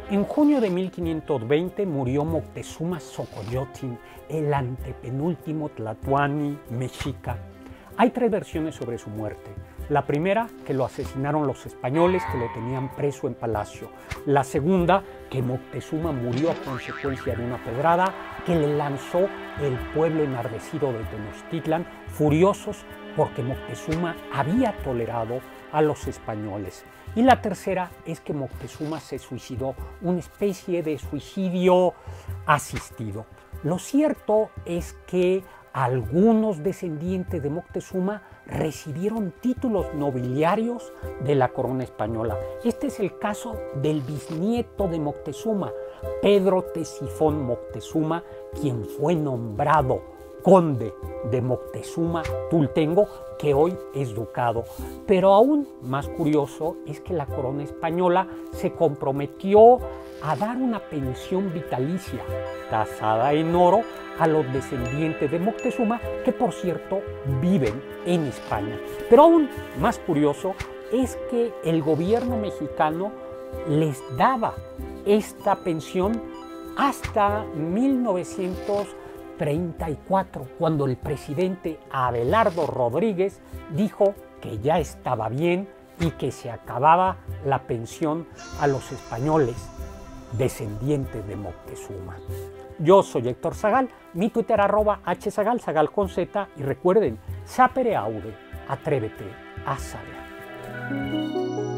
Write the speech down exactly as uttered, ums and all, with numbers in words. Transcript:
En junio de mil quinientos veinte murió Moctezuma Xocoyotzin, el antepenúltimo tlatoani mexica. Hay tres versiones sobre su muerte. La primera, que lo asesinaron los españoles que lo tenían preso en palacio. La segunda, que Moctezuma murió a consecuencia de una pedrada que le lanzó el pueblo enardecido de Tenochtitlan, furiosos porque Moctezuma había tolerado a los españoles. Y la tercera es que Moctezuma se suicidó, una especie de suicidio asistido. Lo cierto es que algunos descendientes de Moctezuma recibieron títulos nobiliarios de la corona española. Este es el caso del bisnieto de Moctezuma, Pedro Tesifón Moctezuma, quien fue nombrado conde de Moctezuma Tultengo, que hoy es ducado. Pero aún más curioso es que la corona española se comprometió a dar una pensión vitalicia tasada en oro a los descendientes de Moctezuma, que por cierto viven en España. Pero aún más curioso es que el gobierno mexicano les daba esta pensión hasta mil novecientos treinta y cuatro, cuando el presidente Abelardo Rodríguez dijo que ya estaba bien y que se acababa la pensión a los españoles descendientes de Moctezuma. Yo soy Héctor Zagal, mi Twitter arroba hzagal, zagal con z, y recuerden, sapere aude, atrévete a saber.